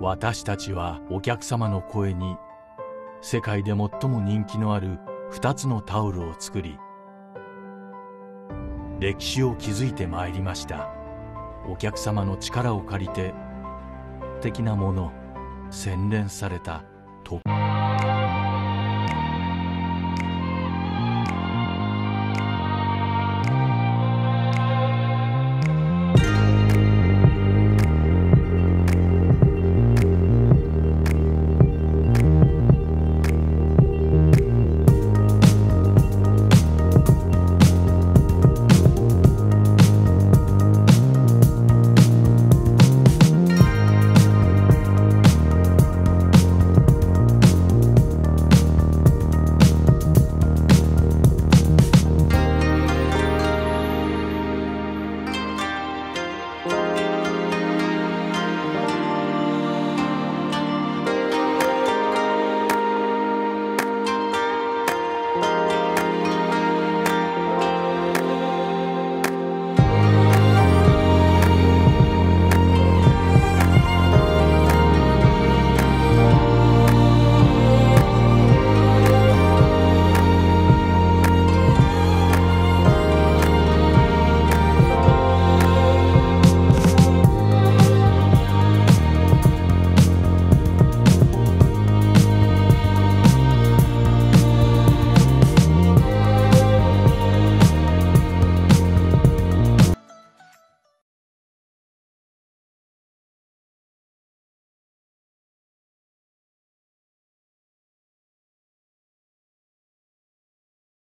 私たちはお客様の声に世界で最も人気のある2つのタオルを作り、歴史を築いてまいりました。お客様の力を借りて的なもの、洗練されたトップ